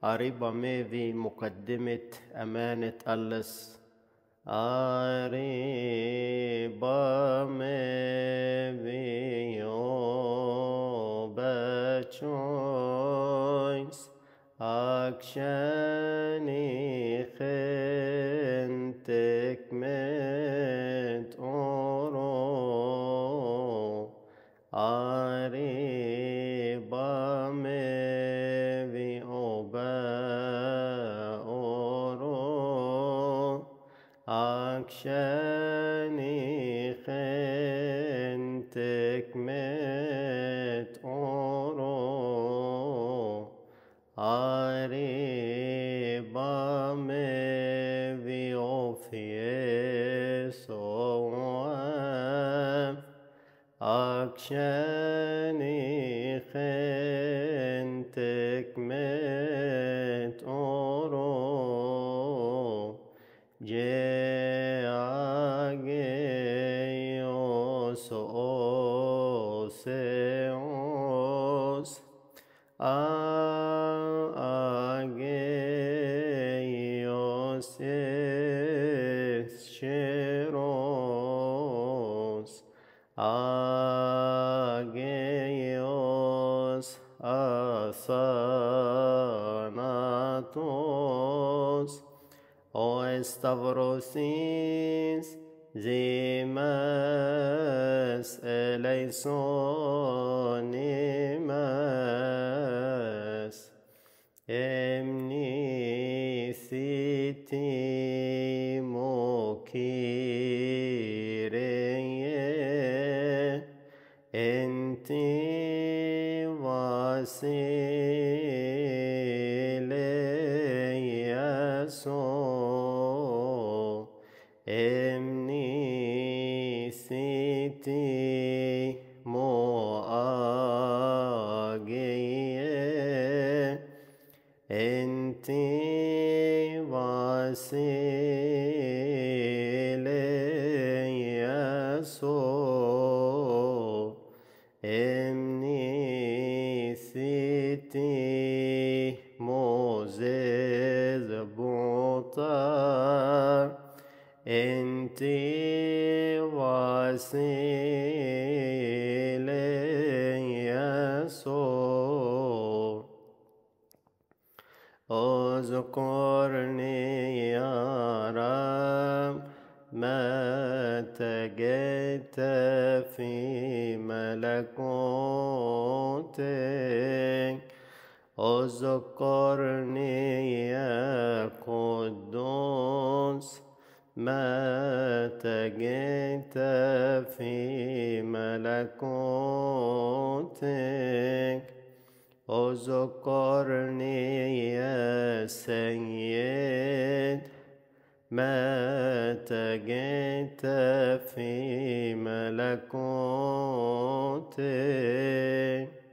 قريبة ميفي مقدمة أمانة ألس. قريبة ميفي باتشويس أكشاني خنتك مت أورو قريبة ميفي أورو أكشاني خنتك مت أورو قريبة ميفي أوفيسو أكشاني خنتك مت أورو جاجيوس أوسيوس أجيوس شيروس أجيوس أثاناتوس O Stavrosis zimas eleisonimas emnisiti mokireye enti vasileyaso emnisiti moageye enti vasileyaso emnisiti moses botar enti vasileyaso اذكرني يا رب متى جئت في ملكوتك اذكرني يا قدوس متى جئت في ملكوتك اذكرني يا سيد متى جئت في ملكوتك